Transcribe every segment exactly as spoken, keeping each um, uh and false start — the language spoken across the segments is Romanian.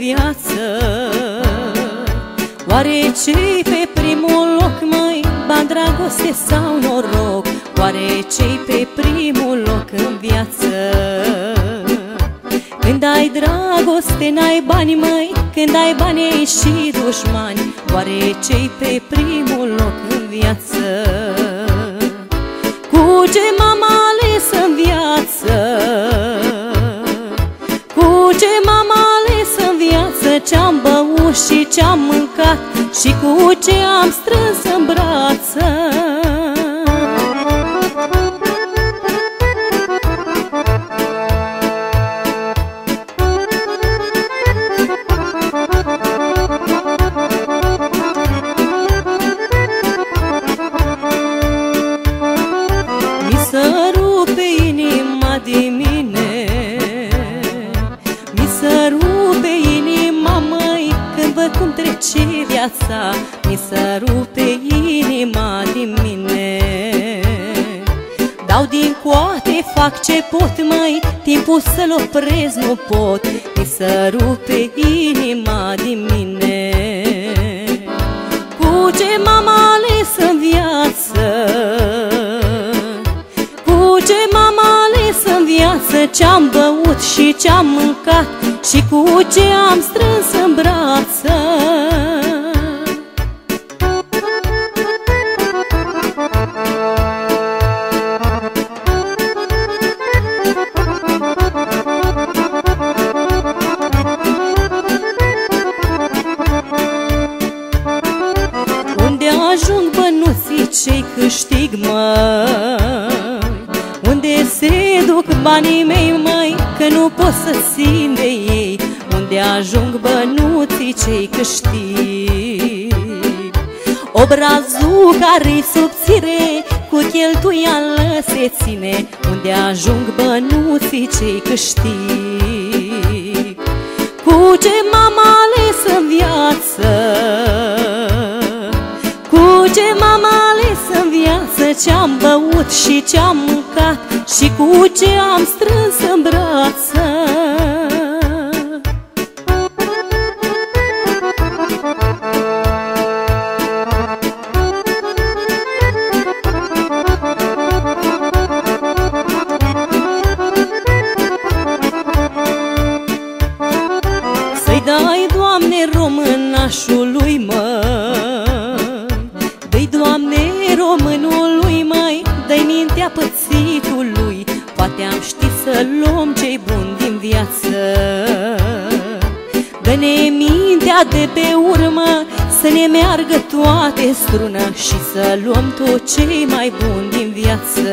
viață. Oare ce-i pe primul loc, măi, bani, dragoste sau noroc? Oare ce-i pe primul loc în viață? Când ai dragoste, n-ai bani, măi, când ai bani ei și dușmani. Oare ce-i pe primul loc în viață? Cu ce m-am ales în viață? Cu ce m-am ales în viață? Ce-am băut și ce-am mâncat și cu ce am strâns în brață? Cum trece viața, mi se rupe inima din mine. Dau din coate, fac ce pot, măi, timpul să-l opresc nu pot. Mi se rupe inima din mine. Cu ce m-am ales în viață? Cu ce m-am ales în viață? Ce-am băut și ce-am mâncat și cu ce am strâns în brață? Unde ajung bănuții ce-i câștig, măi? Unde se duc banii mei, măi, că nu pot să țin de ei? Unde ajung bănuții ce-i câștig? Obrazul care-i subțire, cu cheltuială se ține. Unde ajung bănuții ce-i câștig? Cu ce m-am ales în viață? Cu ce m-am ales în viață? Ce-am băut și ce-am mâncat și cu ce am strâns în brață? Să-i dai, Doamne, românașului, măi, dă-i, Doamne, românului, măi, dă-i mintea pățitului. Poate am ști să luăm ce-i bun din viață. Dă-ne mintea de pe urmă, să ne meargă toate strună și să luăm tot ce-i mai bun din viață.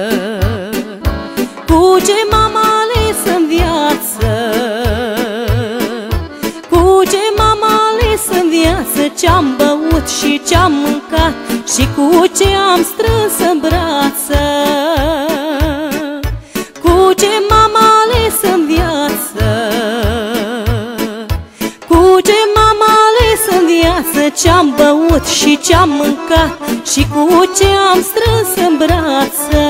Cu ce m-am ales în viață? Cu ce m-am ales în viață? Ce-am băut și ce-am mâncat și cu ce am strâns în brață? Cu ce m-am ales în viață? Cu ce m-am ales în viață? Ce-am băut și ce-am mâncat și cu ce am strâns în brață?